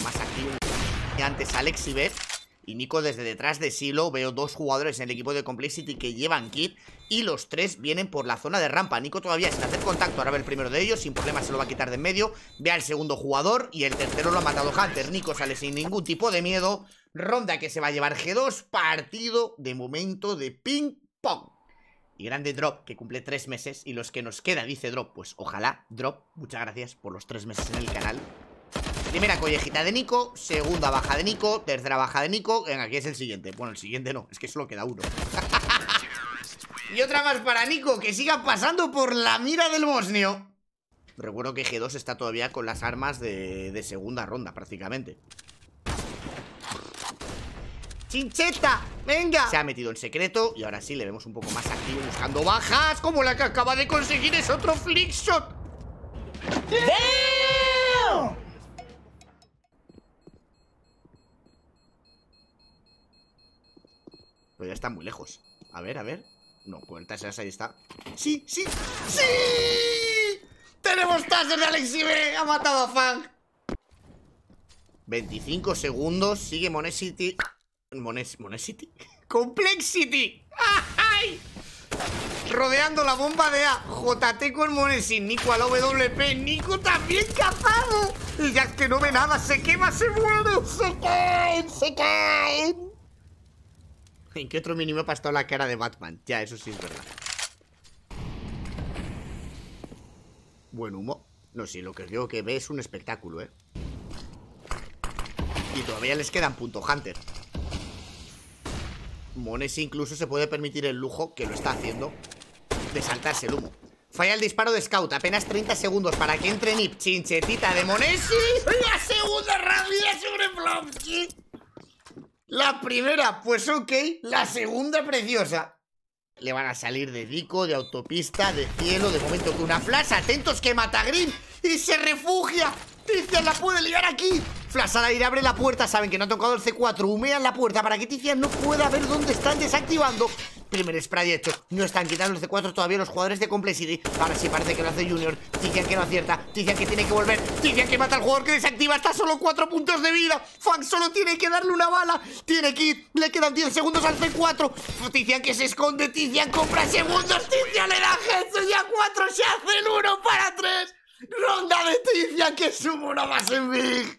más activo. Y antes Alex y Beth y Nico desde detrás de Silo. Veo dos jugadores en el equipo de Complexity que llevan kit y los tres vienen por la zona de rampa. Nico todavía sin hacer contacto, ahora ve el primero de ellos, sin problema se lo va a quitar de en medio. Ve al segundo jugador y el tercero lo ha matado Hunter. Nico sale sin ningún tipo de miedo. Ronda que se va a llevar G2, partido de momento de ping pong. Y grande Drop, que cumple 3 meses. Y los que nos queda, dice Drop, pues ojalá. Drop, muchas gracias por los 3 meses en el canal. Primera collejita de Nico, segunda baja de Nico, tercera baja de Nico. Venga, aquí es el siguiente. Bueno, el siguiente no, es que solo queda uno. Y otra más para Nico, que siga pasando por la mira del bosnio. Recuerdo que G2 está todavía con las armas de segunda ronda, prácticamente. ¡Chincheta! ¡Venga! Se ha metido en secreto y ahora sí le vemos un poco más activo buscando bajas. Como la que acaba de conseguir es otro flickshot. ¡Damn! Pero ya está muy lejos. A ver, a ver. No, puertas esas, ahí está. ¡Sí, sí, sí! ¡Tenemos taser de Alexi B! ¡Ha matado a Fang! 25 segundos. Sigue Monesity. ¿Monesity? ¡Complexity! ¡Ay! Rodeando la bomba de A. JT con Monesi. Nico al WP. Nico también cazado. El Jack que no ve nada. Se quema, se muere. Se caen, se caen. ¿En qué otro minimapa ha estado la cara de Batman? Ya, eso sí es verdad. Buen humo. No sé, lo que creo que ve es un espectáculo, ¿eh? Y todavía les quedan punto Hunter. Monesi incluso se puede permitir el lujo, que lo está haciendo, de saltarse el humo. Falla el disparo de Scout. Apenas 30 segundos para que entre Nip. Chinchetita de Monesi. La segunda rápida sobre Flopsky. La primera, pues ok. La segunda preciosa. Le van a salir de Dico, de autopista, de cielo. De momento con una flash. Atentos que mata a Green y se refugia. Tizian la puede liar aquí. Flash al aire, abre la puerta. Saben que no ha tocado el C4. Humean la puerta para que Tizian no pueda ver dónde están desactivando. Primer spray hecho. No están quitando el C4 todavía los jugadores de Complexity. Ahora sí parece que lo hace Junior. Tizian que no acierta. Tizian que tiene que volver. Tizian que mata al jugador que desactiva. Está solo 4 puntos de vida. Fang solo tiene que darle una bala. Tiene kit. Le quedan 10 segundos al C4. Tizian que se esconde. Tizian compra segundos. Tizian le da headshot y a 4 se hace el 1 para 3. Ronda de Tizian que suma una base en Big.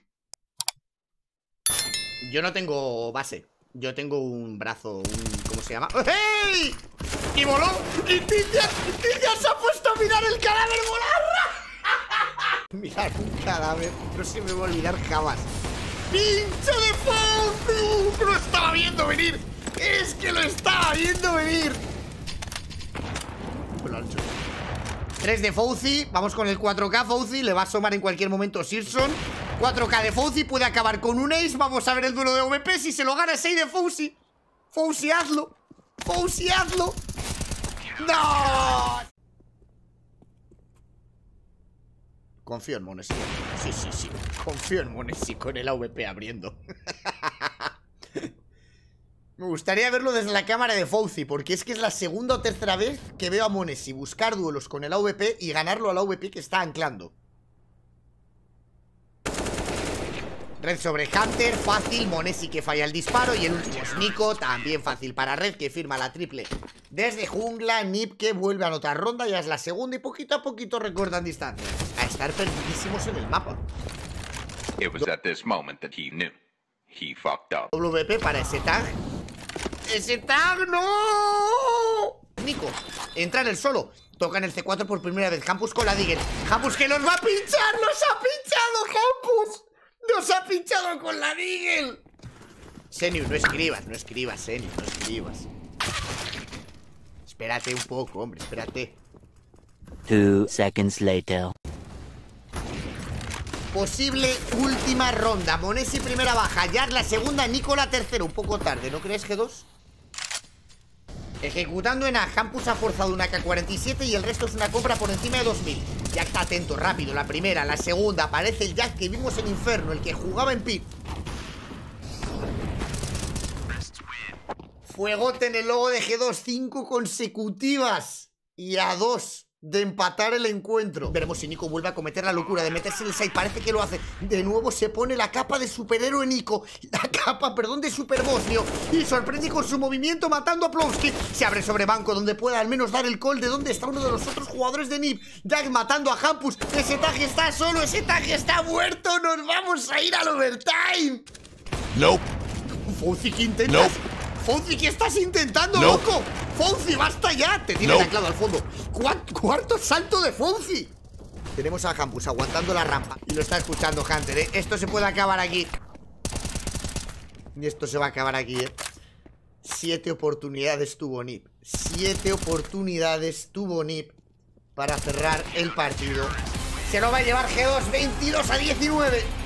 Yo no tengo base. Yo tengo un brazo, ¿cómo se llama? ¡Hey! Y voló. Y Tizian se ha puesto a mirar el cadáver volar. Mirar un cadáver. No se me va a olvidar jamás. ¡Pincho de Fauci! Lo estaba viendo venir. Es que lo estaba viendo venir. Lo han hecho. 3 de Fauci, vamos con el 4K. Fauci le va a asomar en cualquier momento Searson. 4K de Fauci, puede acabar con un ace. Vamos a ver el duelo de VP, si se lo gana 6 de Fauci. Fauci, hazlo. Fauci, hazlo. ¡No! Confío en Monesi. Sí, sí, sí. Confío en Monesi con el AVP abriendo. Me gustaría verlo desde la cámara de Fauci, porque es que es la segunda o tercera vez que veo a Monesi buscar duelos con el AVP y ganarlo al AVP que está anclando. Red sobre Hunter, fácil. Monesi que falla el disparo. Y el último es Nico, también fácil para Red, que firma la triple desde jungla. Nip que vuelve a anotar ronda, ya es la segunda y poquito a poquito recortan distancia. A estar perdidísimos en el mapa. It was at this moment that he knew. He fucked up. WP para ese tag. ¡Ese tag no! Nico entra en el solo. Toca en el C4 por primera vez. Campus con la Digger. Campus que los va a pinchar. ¡Los ha pinchado Campus! ¡Nos ha pinchado con la Digger! Seniu, no escribas, Seniu, no escribas. Espérate un poco, hombre, espérate. 2 seconds later. Posible última ronda. Monesi primera baja, Jack la segunda, Nico la tercera. Un poco tarde, ¿no crees, G2? Ejecutando en A. Campus ha forzado una K-47 y el resto es una compra por encima de 2000. Jack está atento, rápido, la primera, la segunda. Aparece el Jack que vimos en Inferno, el que jugaba en Pit. Fuegote en el logo de G2, 5 consecutivas. Y a 2 de empatar el encuentro. Veremos si Nico vuelve a cometer la locura de meterse en el side. Parece que lo hace. De nuevo se pone la capa de superhéroe Nico. La capa, perdón, de superbosnio. Y sorprende con su movimiento matando a Plowski. Se abre sobre banco donde pueda al menos dar el call de dónde está uno de los otros jugadores de NiP. Jack matando a Hampus. Ese tag está solo, ese tag está muerto. Nos vamos a ir al overtime. Nope. Fauci, ¿qué intentas? Nope. Fauci, ¿qué estás intentando, Nope. loco? Fauci, basta ya. Te tiene Nope. anclado al fondo. Cuarto salto de Fauci. Tenemos a Hampus aguantando la rampa. Y lo está escuchando Hunter, ¿eh? Esto se puede acabar aquí. Y esto se va a acabar aquí, ¿eh? 7 oportunidades tuvo NiP. 7 oportunidades tuvo NiP para cerrar el partido. Se lo va a llevar G2, 22-19.